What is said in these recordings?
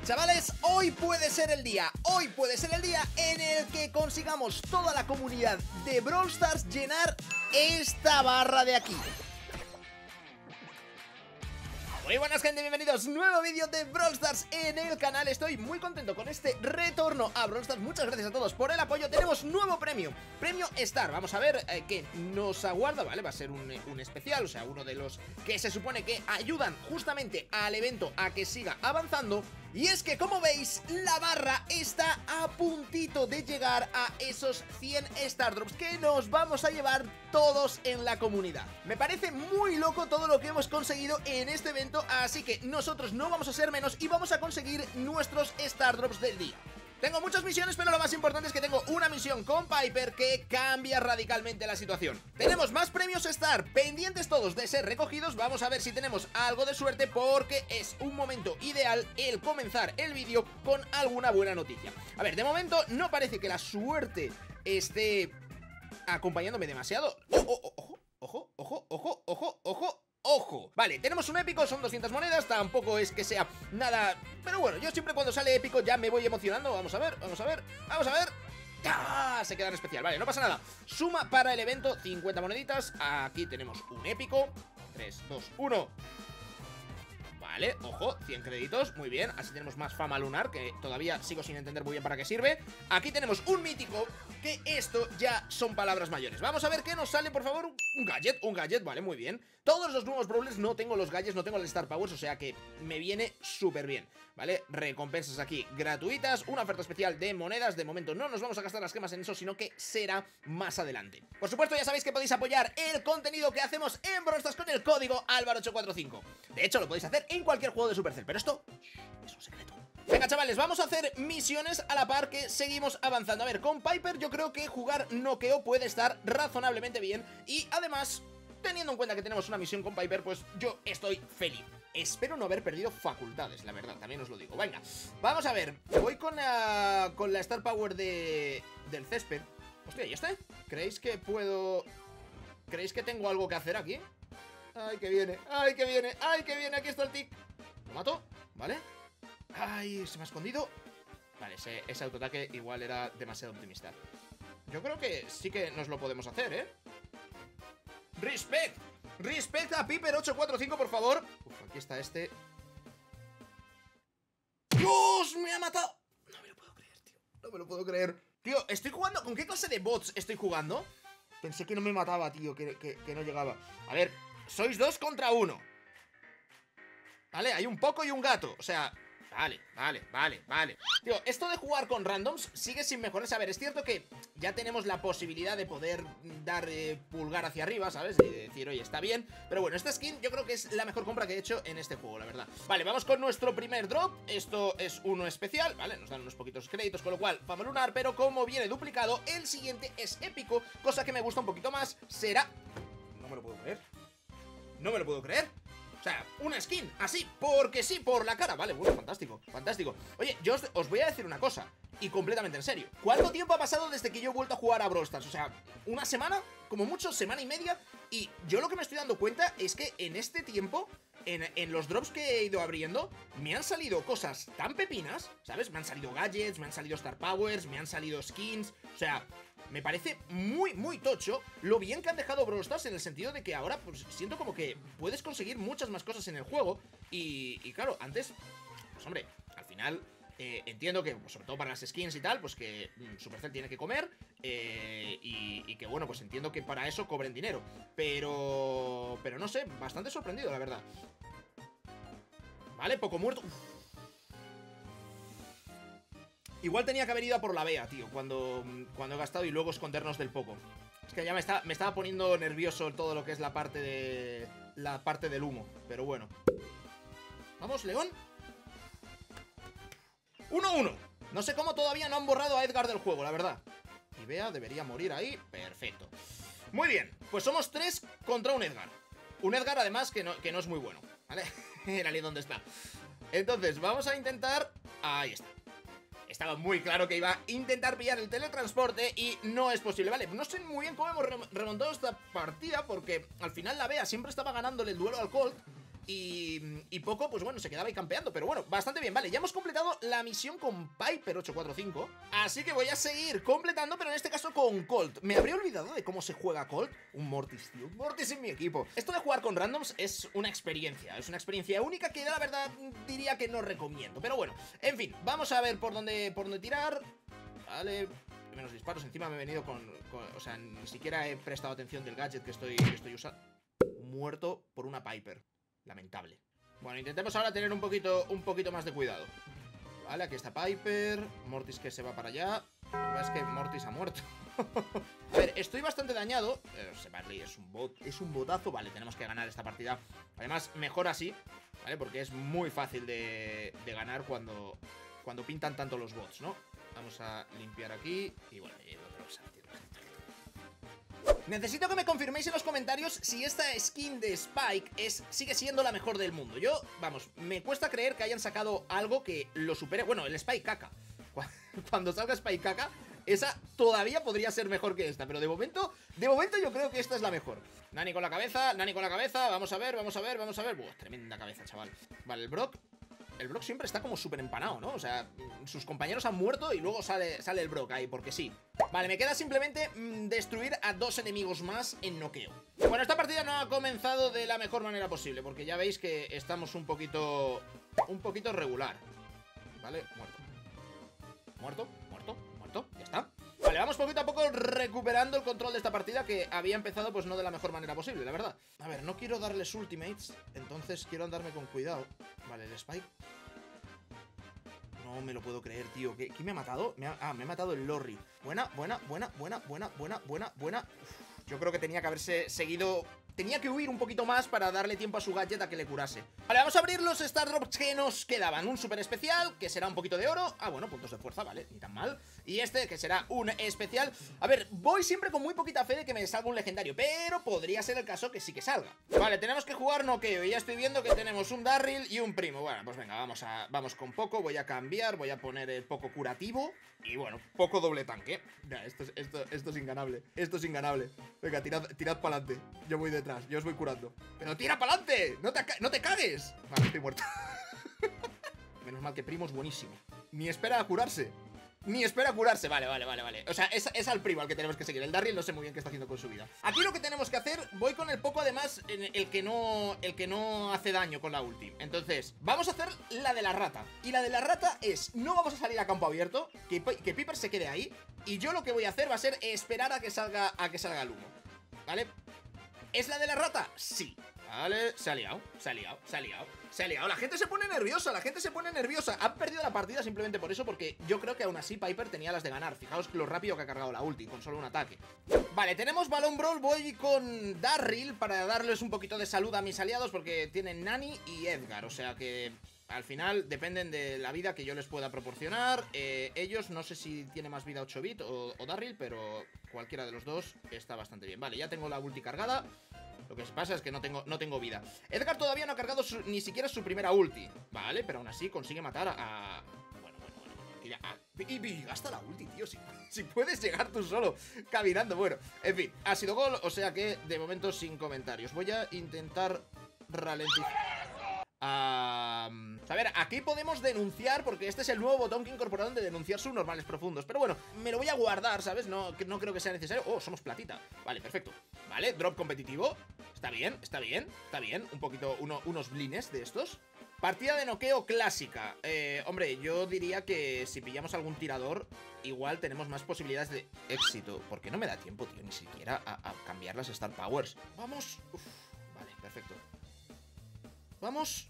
Chavales, hoy puede ser el día en el que consigamos toda la comunidad de Brawl Stars llenar esta barra de aquí. Muy buenas gente, bienvenidos, nuevo vídeo de Brawl Stars en el canal. Estoy muy contento con este retorno a Brawl Stars. Muchas gracias a todos por el apoyo. Tenemos nuevo premio, premio Star. Vamos a ver qué nos aguarda, ¿vale? Va a ser un especial, o sea, uno de los que se supone que ayudan justamente al evento a que siga avanzando. Y es que, como veis, la barra está a puntito de llegar a esos 100 Star Drops que nos vamos a llevar todos en la comunidad. Me parece muy loco todo lo que hemos conseguido en este evento, así que nosotros no vamos a ser menos y vamos a conseguir nuestros Star Drops del día. Tengo muchas misiones, pero lo más importante es que tengo una misión con Piper que cambia radicalmente la situación. Tenemos más premios Star, pendientes todos de ser recogidos. Vamos a ver si tenemos algo de suerte, porque es un momento ideal el comenzar el vídeo con alguna buena noticia. A ver, de momento no parece que la suerte esté acompañándome demasiado. ¡Ojo! Vale, tenemos un épico, son 200 monedas, tampoco es que sea nada... Pero bueno, yo siempre cuando sale épico ya me voy emocionando. Vamos a ver. ¡Ah! Se queda en especial, vale, no pasa nada. Suma para el evento, 50 moneditas. Aquí tenemos un épico. 3, 2, 1. Vale, ojo, 100 créditos, muy bien. Así tenemos más fama lunar, que todavía sigo sin entender muy bien para qué sirve. Aquí tenemos un mítico, que esto ya son palabras mayores. Vamos a ver qué nos sale, por favor. Un gadget, vale, muy bien. Todos los nuevos brawlers no tengo los gadgets, no tengo el Star Powers, o sea que me viene súper bien, ¿vale? Recompensas aquí gratuitas, una oferta especial de monedas. De momento no nos vamos a gastar las gemas en eso, sino que será más adelante. Por supuesto, ya sabéis que podéis apoyar el contenido que hacemos en Brawl Stars con el código Álvaro845. De hecho, lo podéis hacer en cualquier juego de Supercell, pero esto es un secreto. Venga, chavales, vamos a hacer misiones a la par que seguimos avanzando. A ver, con Piper yo creo que jugar noqueo puede estar razonablemente bien. Y además, teniendo en cuenta que tenemos una misión con Piper, pues yo estoy feliz. Espero no haber perdido facultades, la verdad, también os lo digo. Venga, vamos a ver. Voy con la Star Power del césped. Hostia, ¿y este? ¿Creéis que puedo...? ¿Creéis que tengo algo que hacer aquí? ¡Ay, que viene! Aquí está el tic. Lo mato, ¿vale? ¡Ay, se me ha escondido! Vale, ese autoataque igual era demasiado optimista. Yo creo que sí que nos lo podemos hacer, ¿eh? ¡Respect! ¡Respect a Piper845, por favor! Uf, aquí está este. ¡Dios! ¡Me ha matado! No me lo puedo creer, tío. No me lo puedo creer. Tío, estoy jugando... ¿Con qué clase de bots estoy jugando? Pensé que no me mataba, tío, que no llegaba. A ver, sois 2 contra 1. Vale, hay un Poco y un gato. O sea... Vale. Tío, esto de jugar con randoms sigue sin mejorar. A ver, es cierto que ya tenemos la posibilidad de poder dar pulgar hacia arriba, ¿sabes? De decir, oye, está bien. Pero bueno, esta skin yo creo que es la mejor compra que he hecho en este juego, la verdad. Vale, vamos con nuestro primer drop. Esto es uno especial, ¿vale? Nos dan unos poquitos créditos, con lo cual, fama lunar. Pero como viene duplicado, el siguiente es épico, cosa que me gusta un poquito más. Será... No me lo puedo creer. O sea, una skin, así, porque sí, por la cara. Vale, bueno, fantástico. Oye, yo os voy a decir una cosa, y completamente en serio. ¿Cuánto tiempo ha pasado desde que yo he vuelto a jugar a Brawl Stars? O sea, ¿una semana? Como mucho, semana y media. Y yo lo que me estoy dando cuenta es que en este tiempo, en los drops que he ido abriendo, me han salido cosas tan pepinas, ¿sabes? Me han salido gadgets, me han salido Star Powers, me han salido skins. O sea... Me parece muy tocho lo bien que han dejado Brawl Stars, en el sentido de que ahora pues siento como que puedes conseguir muchas más cosas en el juego. Y claro, antes, pues hombre, al final entiendo que, pues, sobre todo para las skins y tal, pues que Supercell tiene que comer, y que bueno, pues entiendo que para eso cobren dinero. Pero no sé, bastante sorprendido, la verdad. Vale, Poco muerto. Igual tenía que haber ido a por la Bea, tío, cuando he gastado, y luego escondernos del Poco. Es que ya me estaba poniendo nervioso todo lo que es la parte del humo. Pero bueno. Vamos, León. 1-1. No sé cómo todavía no han borrado a Edgar del juego, la verdad. Y Bea debería morir ahí. Perfecto. Muy bien, pues somos 3 contra un Edgar. Un Edgar, además, que no es muy bueno, ¿vale? Era ahí donde está. Entonces, vamos a intentar... Ahí está. Estaba muy claro que iba a intentar pillar el teletransporte y no es posible. Vale, no sé muy bien cómo hemos remontado esta partida, porque al final la Bea siempre estaba ganándole el duelo al Colt. y Poco, pues bueno, se quedaba ahí campeando. Pero bueno, bastante bien, vale, ya hemos completado la misión con Piper 845. Así que voy a seguir completando, pero en este caso con Colt. Me habría olvidado de cómo se juega Colt. Un Mortis, tío, un Mortis en mi equipo. Esto de jugar con randoms es una experiencia única que la verdad diría que no recomiendo. Pero bueno, en fin, vamos a ver por dónde tirar. Vale, menos disparos. Encima me he venido o sea, ni siquiera he prestado atención del gadget que estoy usando. Muerto por una Piper. Lamentable. Bueno, intentemos ahora tener un poquito más de cuidado. Vale, aquí está Piper. Mortis que se va para allá. Es que Mortis ha muerto. A ver, estoy bastante dañado. Barley es un bot. Es un botazo. Vale, tenemos que ganar esta partida. Además, mejor así, ¿vale? Porque es muy fácil de ganar cuando pintan tanto los bots, ¿no? Vamos a limpiar aquí. Y bueno, necesito que me confirméis en los comentarios si esta skin de Spike sigue siendo la mejor del mundo. Yo, vamos, me cuesta creer que hayan sacado algo que lo supere. Bueno, el Spike caca. Cuando salga Spike caca, esa todavía podría ser mejor que esta. Pero de momento yo creo que esta es la mejor. Nani con la cabeza, vamos a ver. Buah, tremenda cabeza, chaval. Vale, el Brock siempre está como súper empanado, ¿no? O sea, sus compañeros han muerto y luego sale el Brock ahí, porque sí. Vale, me queda simplemente destruir a 2 enemigos más en noqueo. Bueno, esta partida no ha comenzado de la mejor manera posible, porque ya veis que estamos un poquito regular. Vale, muerto, ya está. Vale, vamos poquito a poco recuperando el control de esta partida, que había empezado pues no de la mejor manera posible, la verdad. A ver, no quiero darles ultimates, entonces quiero andarme con cuidado. Vale, el Spike. No me lo puedo creer, tío. ¿Quién me ha matado? Me ha matado el Lorry. Buena. Uf, yo creo que tenía que haberse seguido... Tenía que huir un poquito más para darle tiempo a su gadget a que le curase. Vale, vamos a abrir los Star Drops que nos quedaban. Un super especial, que será un poquito de oro. Ah, bueno, puntos de fuerza, vale, ni tan mal. Y este, que será un especial. A ver, voy siempre con muy poquita fe de que me salga un legendario, pero podría ser el caso que sí que salga. Vale, tenemos que jugar noqueo y ya estoy viendo que tenemos un Darryl y un primo. Bueno, pues venga, vamos con Poco. Voy a cambiar, voy a poner el Poco curativo. Y bueno, Poco doble tanque. Nah, esto es inganable. Esto es inganable. Venga, tirad para adelante. Yo voy detrás, yo os voy curando. ¡Pero tira para adelante! ¡No te cagues! Vale, estoy muerto. Menos mal que primo es buenísimo. Ni espera a curarse. Vale. O sea, es al primo al que tenemos que seguir. El Darryl no sé muy bien qué está haciendo con su vida. Aquí lo que tenemos que hacer, voy con el Poco, además, el que no hace daño con la ulti. Entonces, vamos a hacer la de la rata. Y la de la rata es, no vamos a salir a campo abierto, que Piper se quede ahí. Y yo lo que voy a hacer va a ser esperar a que salga el humo. ¿Vale? ¿Es la de la rata? Sí. Vale, se ha liado. La gente se pone nerviosa, Han perdido la partida simplemente por eso, porque yo creo que aún así Piper tenía las de ganar. Fijaos lo rápido que ha cargado la ulti, con solo un ataque. Vale, tenemos Balón Brawl. Voy con Darryl para darles un poquito de salud a mis aliados, porque tienen Nani y Edgar. O sea que... al final dependen de la vida que yo les pueda proporcionar. Ellos no sé si tiene más vida 8-bit o Darryl, pero cualquiera de los dos está bastante bien. Vale, ya tengo la ulti cargada. Lo que pasa es que no tengo vida. Edgar todavía no ha cargado ni siquiera su primera ulti. Vale, pero aún así consigue matar a... Y gasta la ulti, tío. Si puedes llegar tú solo caminando. Bueno, en fin, ha sido gol. O sea que de momento sin comentarios. Voy a intentar ralentizar. A ver, aquí podemos denunciar, porque este es el nuevo botón que incorporaron de denunciar subnormales profundos. Pero bueno, me lo voy a guardar, ¿sabes? No creo que sea necesario. Oh, somos platita. Vale, perfecto. Vale, drop competitivo. Está bien. Un poquito, unos blines de estos. Partida de noqueo clásica. Hombre, yo diría que si pillamos algún tirador, igual tenemos más posibilidades de éxito. Porque no me da tiempo, tío, ni siquiera a cambiar las Star Powers. Vamos. Uf, vale, perfecto. Vamos.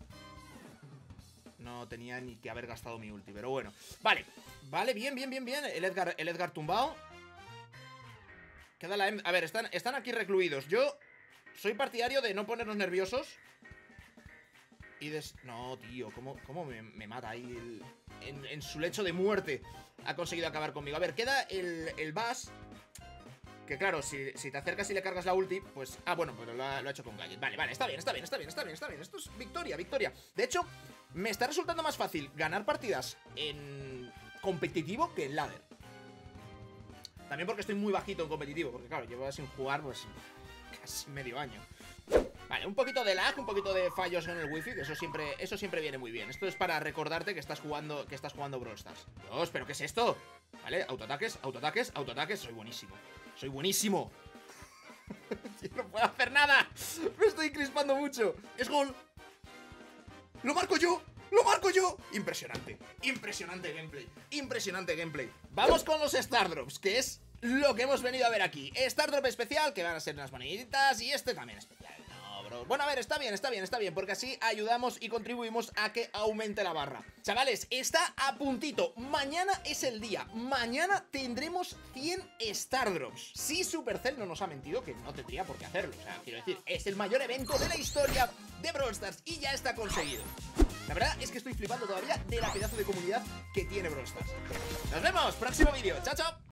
No tenía ni que haber gastado mi ulti, pero bueno. Vale, bien. El Edgar tumbado. Queda la... A ver, están aquí recluidos. Yo soy partidario de no ponernos nerviosos. Y no, tío, ¿cómo me mata ahí en su lecho de muerte? Ha conseguido acabar conmigo. A ver, queda el Bass. Que claro, si te acercas y le cargas la ulti, pues... Ah, bueno, pero lo ha hecho con gadget. Vale, está bien. Esto es victoria. De hecho, me está resultando más fácil ganar partidas en competitivo que en ladder. También porque estoy muy bajito en competitivo, porque claro, llevo sin jugar pues casi medio año. Vale, un poquito de lag, un poquito de fallos en el wifi, que eso siempre viene muy bien. Esto es para recordarte que estás jugando Brawl Stars. Dios, ¿pero qué es esto? Vale, autoataques, autoataques, autoataques. Soy buenísimo. Soy buenísimo. No puedo hacer nada. Me estoy crispando mucho. Es gol. ¡Lo marco yo! ¡Lo marco yo! Impresionante. Impresionante gameplay. Impresionante gameplay. Vamos con los Stardrops, que es lo que hemos venido a ver aquí. Stardrop especial, que van a ser unas moneditas, y este también especial. No, bro. Bueno, a ver, está bien, porque así ayudamos y contribuimos a que aumente la barra. Chavales, está a puntito. Mañana es el día. Mañana tendremos 100 Stardrops. Si Supercell no nos ha mentido, que no tendría por qué hacerlo. O sea, quiero decir, es el mayor evento de la historia de Brawl Stars y ya está conseguido. La verdad es que estoy flipando todavía de la pedazo de comunidad que tiene Brawl Stars. Nos vemos, próximo vídeo. Chao, chao.